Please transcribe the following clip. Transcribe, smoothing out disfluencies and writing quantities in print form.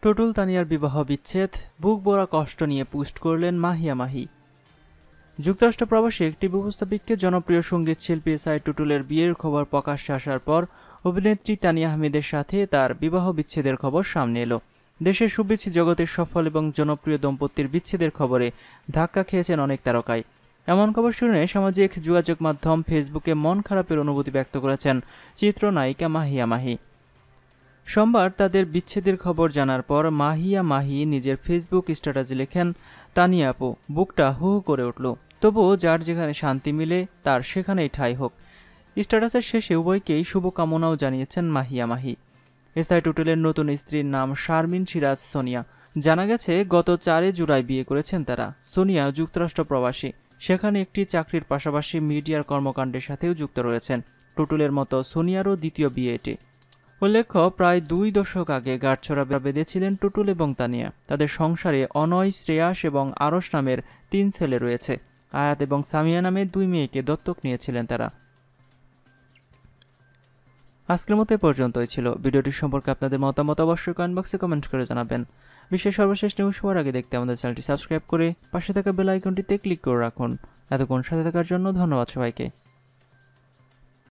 টুটুল তানিয়ার বিবাহ বিচ্ছেদ, বুক ভরা কষ্ট নিয়ে পোস্ট করলেন মাহিয়া মাহি। যুক্তরাষ্ট্র প্রবাসী একটি উপস্থাপিককে জনপ্রিয় সঙ্গীত শিল্পী সাইদ টুটুলের বিয়ের খবর প্রকাশ্যে আসার পর অভিনেত্রী তানিয়া আহমেদের সাথে তার বিবাহ বিচ্ছেদের খবর সামনে এলো। দেশের শুভেচ্ছি জগতের সফল এবং জনপ্রিয় দম্পতির বিচ্ছেদের খবরে ধাক্কা খেয়েছেন অনেক তারকাই। এমন খবর শুনে সামাজিক যোগাযোগ মাধ্যম ফেসবুকে মন খারাপের অনুভূতি ব্যক্ত করেছেন চিত্রনায়িকা মাহিয়া মাহি। সোমবার তাদের বিচ্ছেদের খবর জানার পর মাহিয়া মাহি নিজের ফেসবুক স্ট্যাটাসে লেখেন, তানিয়া আপু, বুকটা হু হু করে উঠল, তবুও যার যেখানে শান্তি মিলে তার সেখানেই ঠাঁই হোক। স্ট্যাটাসের শেষে উভয়কেই শুভকামনাও জানিয়েছেন মাহিয়া মাহি। সাইদ টুটুলের নতুন স্ত্রীর নাম শারমিন সিরাজ সোনিয়া। জানা গেছে গত 4 জুলাই বিয়ে করেছেন তারা। সোনিয়া যুক্তরাষ্ট্র প্রবাসী, সেখানে একটি চাকরির পাশাপাশি মিডিয়ার কর্মকাণ্ডের সাথেও যুক্ত রয়েছেন। টুটুলের মতো সোনিয়ারও দ্বিতীয় বিয়ে এটি। উল্লেখ্য, প্রায় 2 দশক আগে গাঁটছড়া বেঁধেছিলেন টুটুল এবং তানিয়া। তাদের সংসারে অনয়, শ্রেয়াস এবং আরশ নামের 3 ছেলে রয়েছে। আয়াত এবং সামিয়া নামে 2 মেয়েকে দত্তক নিয়েছিলেন তারা। আজকের মতো এ পর্যন্তই ছিল। ভিডিওটি সম্পর্কে আপনাদের মতামত অবশ্যই কমেন্ট বক্সে কমেন্ট করে জানাবেন। বিশ্বের সর্বশেষ নিউজ সবার আগে দেখতে আমাদের চ্যানেলটি সাবস্ক্রাইব করে পাশে থাকা বেল আইকনটিতে ক্লিক করে রাখুন। এতক্ষণ সাথে থাকার জন্য ধন্যবাদ সবাইকে।